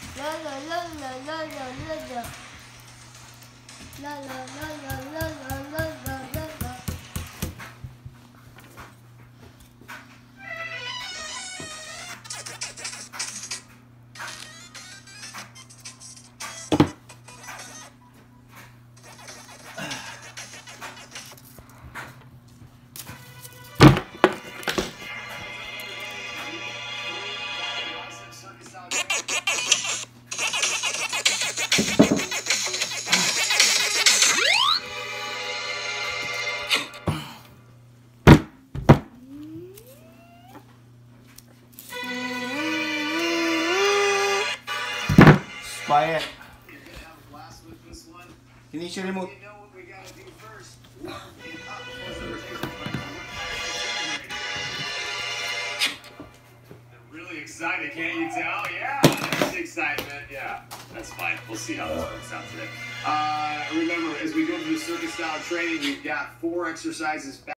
La la la la la la la la. La la la la la la la la la la. Quiet. You need your remote. Really excited, can't you tell? Yeah, that's excitement. Yeah, that's fine. We'll see how this works out today. Remember, as we go through the circus style training, we've got 4 exercises back.